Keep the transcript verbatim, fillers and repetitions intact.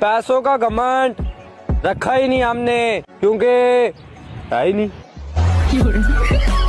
पैसों का घमंड रखा ही नहीं हमने, क्योंकि है ही नहीं।